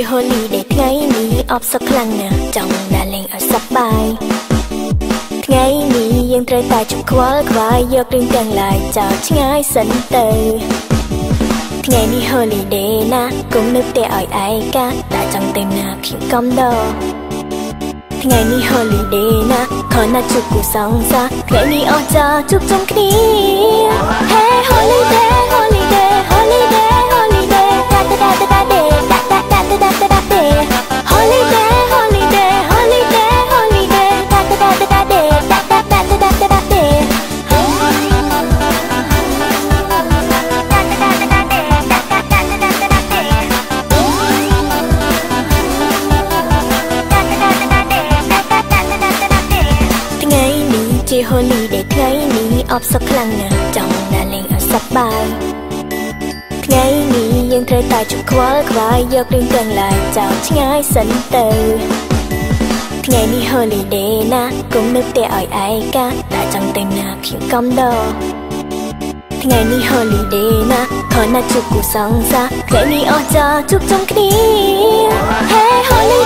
holiday ថ្ងៃនេះអបសខ្លាំងណាស់ចង់ដើរលេងឲ្យសប្បាយថ្ងៃនេះយើងត្រូវតែជប់ខ្វល់ខ្វាយយករឿងទាំងឡាយចោលឆ្ងាយសិនទៅថ្ងៃនេះ holiday ណាកុំនៅផ្ទះឲ្យឯកាតែចង់ទៅណាខ្ញុំកំដរថ្ងៃនេះ holiday ណាខនណាជួបគូសង្សារថ្ងៃនេះអស់ចាជួបជុំគ្នា Hey holiday holiday holiday holiday da da da da da da da da da da da da holiday holiday holiday holiday da da da da da da da da da da da ជា holiday ថ្ងៃនេះអបសុខខ្លាំងណាស់ចង់ដើរលេងឲ្យសប្បាយថ្ងៃនេះយើងត្រូវតែជប់ខ្វល់ខ្វាយយករឿងទាំងឡាយចោលឆ្ងាយសិនទៅថ្ងៃនេះ holiday ណាកុំនៅផ្ទះឲ្យឯកាតែចង់ទៅណាខ្ញុំកំដរថ្ងៃនេះ holiday ណាខនណាជួបគូសង្សារថ្ងៃនេះអស់ចាជួបជុំគ្នា Hey holiday